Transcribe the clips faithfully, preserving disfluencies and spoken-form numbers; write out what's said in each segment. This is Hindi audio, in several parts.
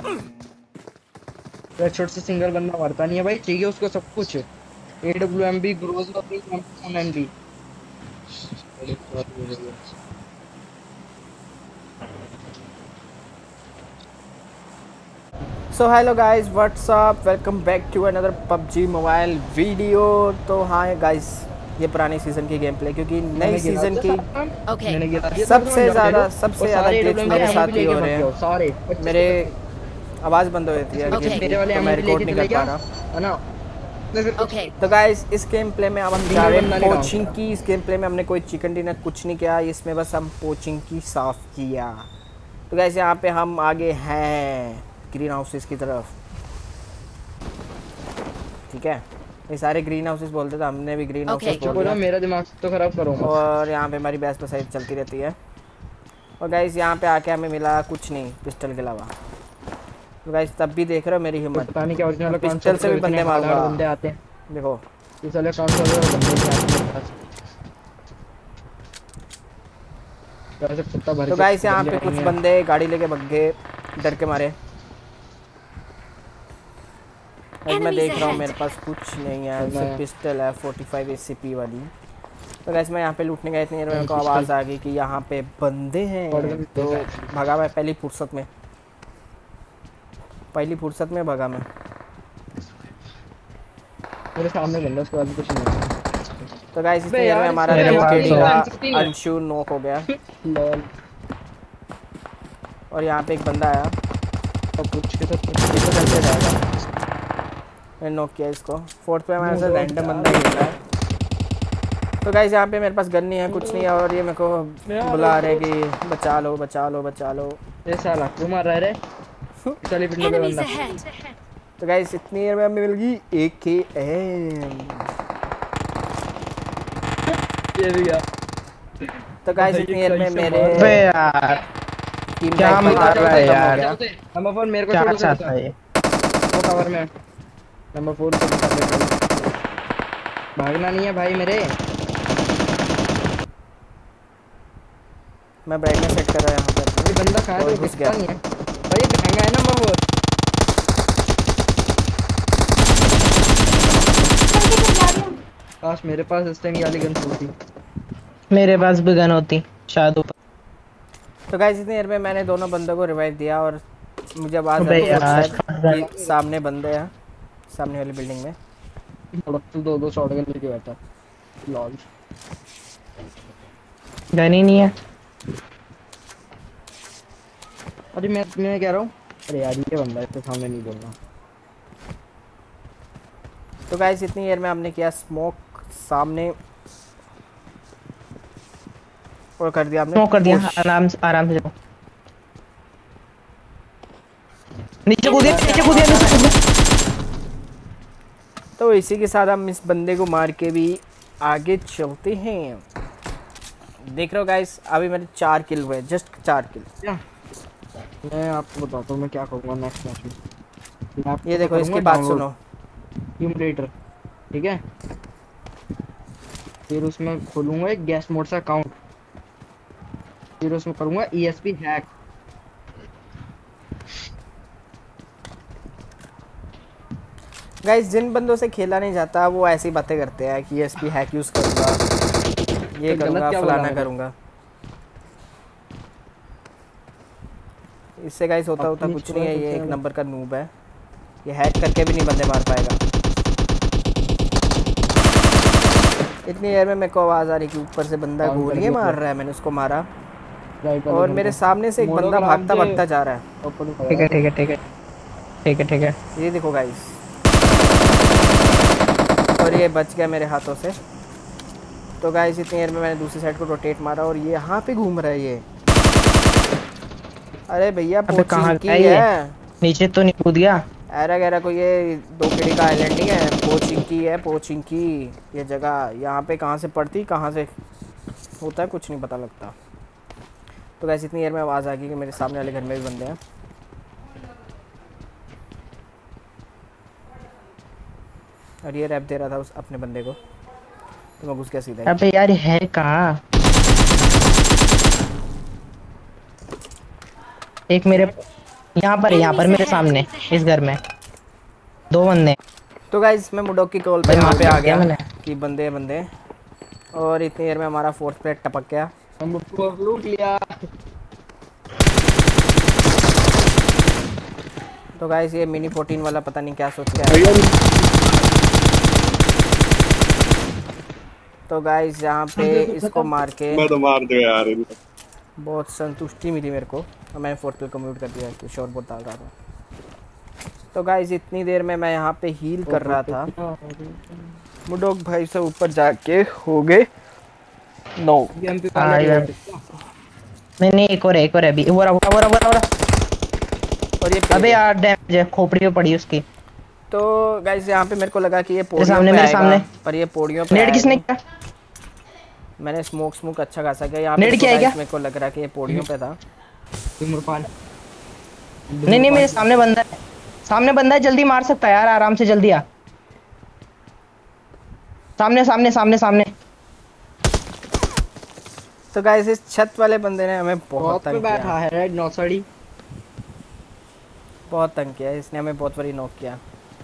हेडशॉट से सिंगल बंदा मरता नहीं है भाई, चाहिए उसको सब कुछ। एडब्ल्यूएम भी, ग्रोजा भी, एम भी। So hello guys, whatsapp, welcome back to another PUBG mobile video. तो हाँ गाइस, ये पुराने सीज़न की गेम प्ले, क्योंकि नई सीज़न की Okay. मैंने गिरा दिया, सबसे तुम ज़्यादा और सबसे ज़्यादा सारे ग्लिच एडब्ल्यूएम मेरे एम साथ भी ही लेके हो मत रहे जाओ हैं। सारे पच्चीस मेरे से पच्चीस। आवाज़ बंद हो जाती है Okay. मेरे वाले तो एम मैं भी रिकॉर्ड लेके नहीं चले कर पा गया रहा। है ना। तो फिर कुछ Okay. तो गाइस, इस गेम प्ले में अब हम जा सिंगल रहे बंदा हैं नहीं डाउन करा। पोचिंकी। इस गेम प्ले में हमने कोई चिकन डिनर कुछ नहीं किया, इसमें बस हम पोचिंकी साफ़ किया। तो गाइस, यहाँ पे हम आगे हैं ग्रीन हाउसेस की तरफ। ठीक है, ये सारे ग्रीन हाउसेस बोलते थे, हमने भी ग्रीन Okay. हाउसेस चुप बोल हो दिया। जाओ, मेरा दिमाग तो खराब करो मत। और यहाँ पे हमारी बहस बसाई चलती रहती है। और गाइस, यहाँ पे आके हमें मिला कुछ नहीं पिस्टल के अलावा। तो गाइस, तब भी देख रहे हो मेरी तो हिम्मत, पता नहीं क्या ओरिजिनल मैं अकाउंट पिस्टल सर्वर से पे भी इतने बंदे हार्ड हार्ड मारूंगा। बंदे आते हैं। देखो, इस वाले अकाउंट सर्वर पे बंदे नहीं आते मेरे पास। वैसे कुत्ता भर तो के गाइस, यहाँ बंदे पे कुछ आएंगे। बंदे गाड़ी लेके भग गए डर के मारे। गाइस, मैं Enemies देख रहा हूँ ahead. मेरे पास कुछ नहीं है, तो सिर्फ मैं पिस्टल है forty five A C P वाली। तो गाइस, मैं यहाँ पे लूटने गया, इतनी देर में मेरे को पिस्टल आवाज़ आ गई कि यहाँ पे बंदे हैं। तो भगा मैं पहली फुर्सत में पहली फुर्सत में भगा मैं। मेरे सामने बंदा, उसके बाद कुछ नहीं है। तो गाइस, इतनी बे देर में यार, हमारा इसमें दो यार केडी तीन का टाइम सकती है। अंशु नॉक हो गया। लॉल। और यहाँ पे एक बंदा आया, और कुछ के साथ इसको चलते जाएगा। मैंने नॉक किया इसको। फोर्थ पे हमारे साथ रैंडम बंदा ही मिल रहा है। तो गाइस, यहाँ पे मेरे पास गन नहीं है, कुछ नहीं है, और ये मेरे को बुला रहे कि बचा लो बचा लो बचा लो। ये साला क्यों मार रहा है रे? चलिए पिंडो पे Enemies बंदा। ahead. तो गाइस, इतनी देर में हमें मिल गई एक के एम। ये भी गया। तो गाइस, इतनी देर में मेरे अबे यार टीम क्या का एक बंदा मार रहा है खत्म हो यार? गया। नंबर फोर मेरे को क्या छोड़ दो, चाहता है ये? वो कवर में नंबर फोर को बता दे। भागना नहीं है भाई मेरे। मैं ब्राइटनेस सेट कर रहा हूँ यहाँ ये पे। बंदा कहाँ है? और तो घुस दिखता गया। नहीं है भाई, ये महंगा है नंबर फोर। काश मेरे पास इस टाइम ये वाली गन होती। मेरे पास भी गन होती शायद ऊपर। तो गाइस, इतनी देर में मैंने दोनों बंदों को रिवाइव दिया, और मुझे आवाज़ आ अबे रही है यार, शायद कि सामने बंदे हैं, सामने वाली बिल्डिंग में। तू दो दो शॉटगन लेके बैठा। लॉल। गन ही नहीं है। अरे मैं मैं कह रहा हूँ, अरे यार ये बंदा, इसके सामने नहीं बोलना। तो गाइस, इतनी देर में हमने किया स्मोक सामने, और कर दिया हमने स्मोक कर दिया। push। आराम से आराम से जाओ। नीचे कूदिया नीचे कूदिया नीचे कूदिया। तो इसी के साथ हम इस बंदे को मार के भी आगे चलते हैं। देख रहे हो गाइस, अभी मेरे चार किल हुए, जस्ट चार किल। क्या मैं आपको बताता हूँ मैं क्या करूँगा नेक्स्ट मैच में। ये देखो, इसकी बात सुनो। सिमुलेटर, ठीक है, फिर उसमें खोलूंगा एक गैस मोड से अकाउंट, फिर उसमें करूंगा ईएसपी हैक। गाइस, जिन बंदों से खेला नहीं जाता वो ऐसी बातें करते हैं कि एसपी हैक यूज़ करूँगा, ये तो गलत करूँगा, क्या बोला फलाना मैंने? करूँगा। इससे गाइस होता होता अपनी कुछ नहीं है, ये एक चुराई नंबर का नूब है, ये हैक करके भी नहीं बंदे मार पाएगा। इतनी देर में मेरे को आवाज़ आ रही कि ऊपर से बंदा Down कर गोलियाँ दिया मार तो। रहा है। मैंने उसको मारा, राइट वाले और बंदे। मेरे सामने से एक मोड़ो बंदा का भागता नाम भागता जा रहा है। ऊपर को ठीक है ठीक है ठीक है ठीक है ठीक है। ये देखो गाइस, और ये बच गया मेरे हाथों से। तो गाइस, इतनी देर में मैंने दूसरी साइड को रोटेट मारा, और ये यहाँ पे घूम रहा है ये। अरे भैया, अबे कहाँ पोचिंकी गया ये? है। नीचे तो नहीं कूद गया? ऐरा गैरा कोई ये दो केडी का आइलैंड नहीं है, पोचिंकी है, पोचिंकी ये जगह। यहाँ पे कहाँ से पड़ती, कहाँ से होता है, कुछ नहीं पता लगता। तो गाइस, इतनी देर में आवाज़ आ गई कि मेरे सामने वाले घर में भी बंदे हैं। और ये रैप दे रहा था उस अपने बंदे को, तो मैं घुस गया सीधा ही। अबे यार ये है कहाँ? एक मेरे यहाँ पर यहाँ पर मेरे सामने इस घर में दो बंदे। तो गाइस मैं मुडोक की कॉल पे भाई यहाँ लूट पे आ दिया गया मैंने। कि बंदे बंदे, और इतनी देर में हमारा फोर्थ प्लेट टपक गया। हम उसको लूट लिया। तो गाइस ये मिनी फोर्टीन वाला पता नहीं क्या सोच के आया था। तो गाइस यहाँ पे इसको मार के मैं तो मार दो यार इनको। बहुत संतुष्टि मिली मेरे को, और मैंने फोर्थ प्लेट को म्यूट कर दिया कि शॉर्ट बोर्ड डाल रहा था। तो गाइस इतनी देर में मैं यहाँ पे हील कर रहा था, मुडोक भाई से ऊपर जाके हो गए नो। एमपी हाँ पायलट यार, है। नहीं नहीं एक और है, एक और है अभी। वो रहा वो रहा वो रहा वो रहा। और ये अबे यार डैमेज है, खोपड़ी में पड़ी उसकी। तो गाइस यहाँ पे मेरे को लगा कि ये मेरे पौड़ियों सामने पे मेरे आएगा, सामने। पर ये पौड़ियों पे नेट आया किसने नहीं। किया? मैंने स्मोक स्मोक अच्छा खासा किया यहाँ पे। नेट देखो किया है गाइस क्या? मेरे को लग रहा है कि ये पौड़ियों पे था। धूम्रपान। नहीं नहीं मेरे सामने बंदा है, सामने बंदा है, जल्दी मार सकता है यार, आराम से जल्दी आ। सामने सामने सामने सामने। तो गाइस इस छत वाले बंदे ने हमें बहुत बहुत पे तंग बैठा किया, है रेड नौसड़ी। बहुत तंग किया, इसने हमें बहुत बड़ी नॉक किया।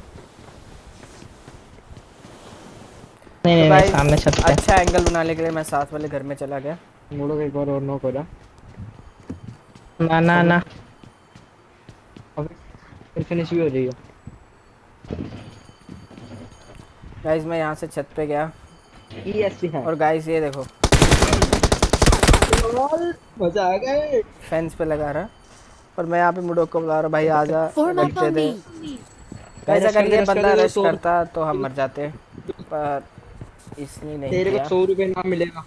नहीं तो नहीं मेरे गाइस सामने छत पे। अच्छा एंगल बनाने के लिए मैं साथ वाले घर में चला गया। मुड़ो एक बार और नॉक हो जा। ना ना ना अब फिर फिनिश भी हो जाएगा। गाइस मैं यहाँ से छत पे गया, ईएससी है। और गाइस ये देखो मजा आ गया। फेंस पे लगा रहा, और मैं यहाँ पे मुडोक को बुला रहा हूँ, भाई आजा Form रख up दे on दे। me. गाइस रश अगर कर दे, ये रश कर बंदा दे, रश तो करता तो हम मर जाते, पर इसने नहीं तेरे को किया। सौ रुपए इनाम मिलेगा।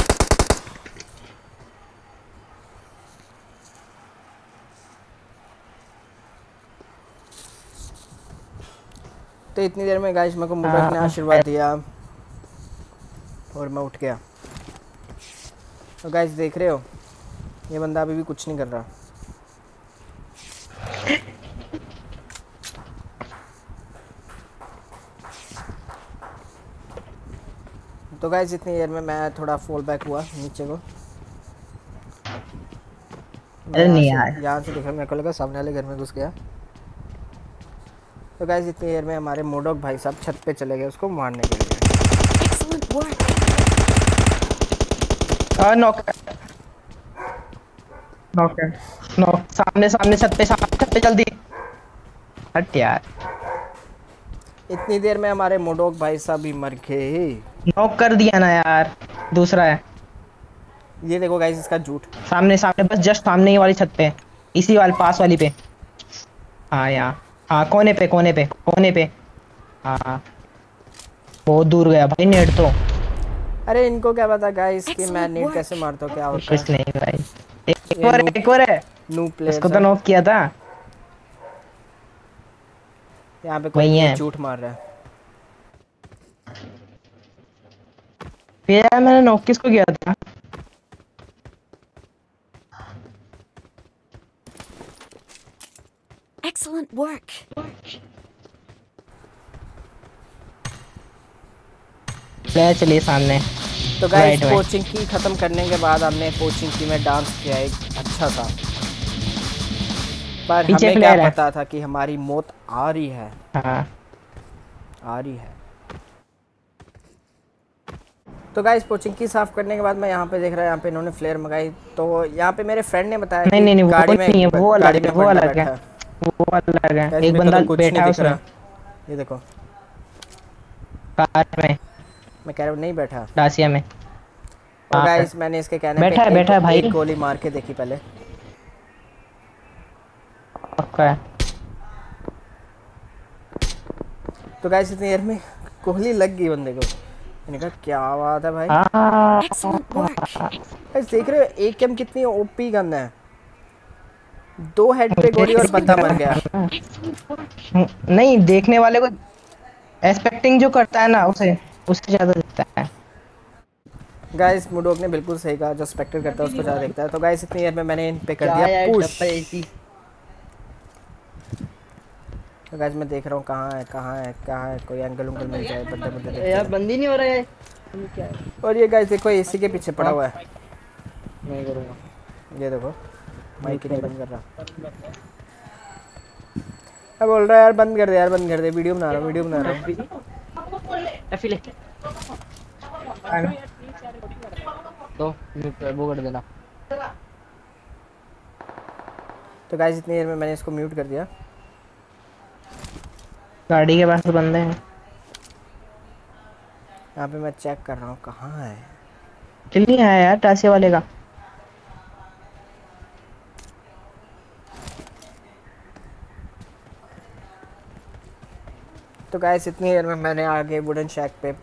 तो इतनी देर में गाइस मेरे को मुडोक ने आशीर्वाद दिया और मैं उठ गया। तो गाइस देख रहे हो ये बंदा अभी भी कुछ नहीं कर रहा। तो गाइस इतनी देर में मैं थोड़ा फॉल बैक हुआ नीचे को। अरे नहीं यहाँ यार। से यहाँ से देखा, मेरे को लगा सामने वाले घर में घुस गया। तो गाइस इतनी देर में हमारे मोडोक भाई साहब छत पे चले गए उसको मारने के लिए। Excellent work. हाँ नॉक नॉक है, नॉक सामने सामने छत पे, सामने छत पे जल्दी हट यार। इतनी देर में हमारे मोडोक भाई साहब भी मर गए। नॉक कर दिया ना यार। दूसरा है ये देखो गाइस इसका झूठ। सामने सामने, बस जस्ट सामने ही वाली छत पे, इसी वाली पास वाली पे। हाँ यहाँ, हाँ कोने पे कोने पे कोने पे। हाँ बहुत दूर गया भाई नेट तो। अरे इनको क्या पता गाइस कि मैं नेट कैसे मारता हूँ, क्या होता कुछ है। नहीं भाई। एक ये और है, noob- एक और है, नू उसको तो प्लेयर नॉक किया था। यहाँ पे कोई वही नहीं है। झूठ मार रहा है। फिर यार मैंने नॉक किसको किया था? Excellent work. ले चलिए सामने। तो गाइस Right, right. कोचिंग की ख़त्म करने के बाद हमने कोचिंग की में डांस किया एक अच्छा सा, पर पीछे हमें क्या player है। पता था कि हमारी मौत आ रही है, हाँ आ रही है। तो गाइस कोचिंग की साफ करने के बाद मैं यहाँ पे देख रहा, यहाँ पे इन्होंने फ्लेयर मंगाई। तो यहाँ पे मेरे फ्रेंड ने बताया नहीं कि नहीं नहीं वो गाड़ी में नहीं है, वो अलग गाड़ी है, में वो बंदा अलग है, बैठा है। वो अलग है। गाइस एक मेरे को बंदा तो कुछ बैठा नहीं है दिख उसमें रहा। ये देखो कार में, मैं कह रहा हूँ नहीं बैठा। डासिया में। और हाँ, गाइस मैंने इसके कहने बैठा है, पे बैठा है एक, भाई। एक गोली मार के देखी पहले। पक्का है। तो गाइस इतनी देर में गोली लग गई बंदे को। मैंने कहा क्या बात है भाई। हाँ Excellent work. गाइस देख रहे हो एक एम कितनी ओपी गन है, दो हेड पे गोली और बंदा मर गया। नहीं देखने वाले को एक्सपेक्टिंग जो करता है ना उसे उससे ज्यादा दिखता है। गाइस मुडोक ने बिल्कुल सही कहा, जो स्पेक्टर करता है उसको ज्यादा देखता है। तो गाइस इतनी देर में मैंने इन पे कर क्या दिया यार पुश। Double AC. तो गाइस मैं देख रहा हूँ कहाँ है कहाँ है कहाँ है, कोई एंगल उंगल मिल जाए, बंदे बंदे देखते यार हैं। बंदी नहीं हो रहा है। क्या है? और ये गाइस देखो एसी के पीछे पड़ा हुआ है। नहीं करूँगा। ये देखो माइक ही नहीं बंद कर रहा। अब बोल रहा है यार बंद कर दे यार बंद कर दे, वीडियो बना रहा हूँ वीडियो बना रहा हूँ। एफिले तो वो कर देना। तो गाइस इतनी देर में मैंने इसको म्यूट कर दिया। गाड़ी के पास बंदे हैं। यहाँ पे मैं चेक कर रहा हूँ कहाँ है। किल नहीं आया यार टासे वाले का। तो गाइस इतनी देर में मैंने आगे वुडन शैक पे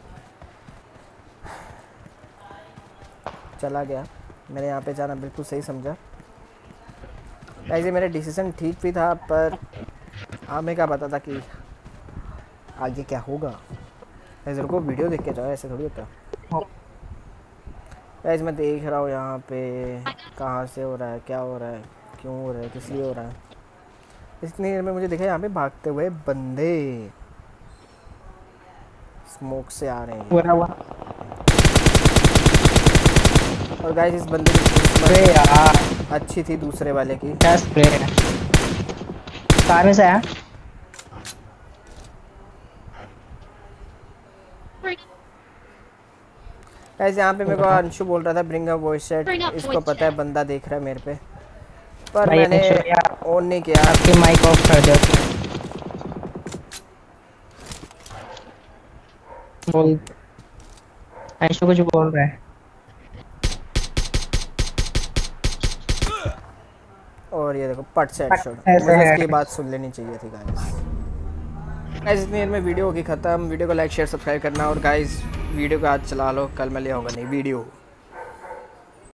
चला गया। मैंने यहाँ पे जाना बिल्कुल सही समझा। ऐसे मेरा डिसीजन ठीक भी था, पर हमें क्या पता था कि आगे क्या होगा। ऐसे को वीडियो देख के जाओ, ऐसे थोड़ी होता। ऐसे मैं देख रहा हूँ यहाँ पे कहाँ से हो रहा है, क्या हो रहा है, क्यों हो रहा है, किस लिए हो रहा है। इतनी देर में मुझे दिखा यहाँ पे भागते हुए बंदे स्मोक से आ रहे हैं। पूरा हुआ। और गाइस इस बंदे की अरे यार किस्मत अच्छी थी दूसरे वाले की। क्या स्प्रे है। कार में से आया। ऐसे यहाँ पे मेरे को अंशु बोल रहा था ब्रिंग अ वॉइस चैट, इसको पता है बंदा देख रहा है मेरे पे, पर भाई मैंने अंशु यार ऑन नहीं किया। आपकी माइक ऑफ कर दो। बोल अंशु कुछ बोल रहा है। और ये देखो पट से हेडशॉट। ऐसे मुझे है। इसकी बात सुन लेनी चाहिए थी गाइस। गाइस इतनी देर में वीडियो होगी ख़त्म। वीडियो को लाइक शेयर सब्सक्राइब करना। और गाइस वीडियो को आज चला लो, कल मैं ले आऊँगा नहीं वीडियो।